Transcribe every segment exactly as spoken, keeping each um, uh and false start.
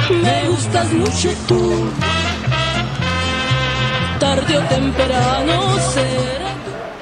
Me gustas mucho tú, tarde o temprano será.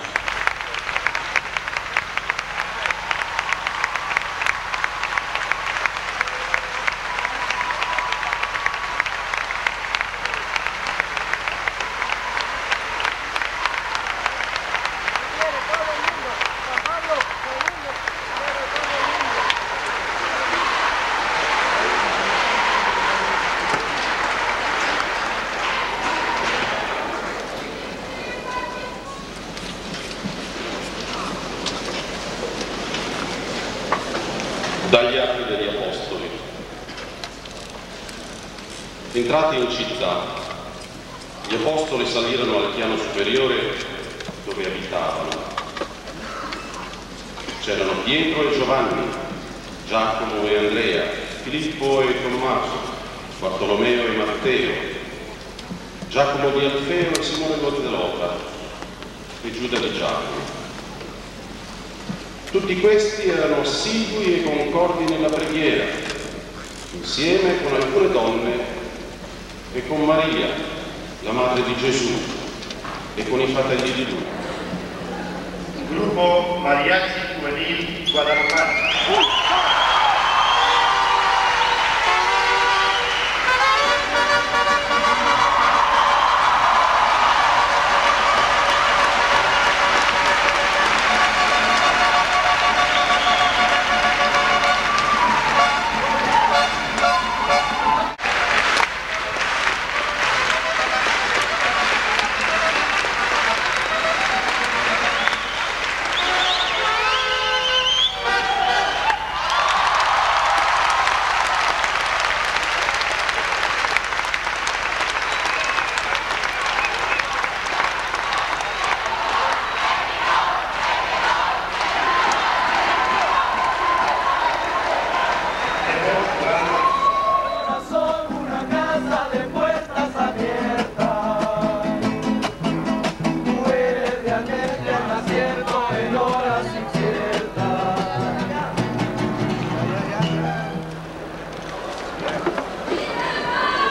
Dagli Atti degli Apostoli. Entrati in città, gli Apostoli salirono al piano superiore dove abitavano. C'erano Pietro e Giovanni, Giacomo e Andrea, Filippo e Tommaso, Bartolomeo e Matteo, Giacomo di Alfeo e Simone lo Zelota e Giuda di Giacomo. Tutti questi erano assidui e concordi nella preghiera, insieme con alcune donne e con Maria, la madre di Gesù, e con i fratelli di lui. Gruppo Mariachi Juvenil Guadalajara.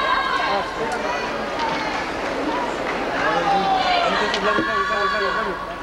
Claro, claro, claro, claro.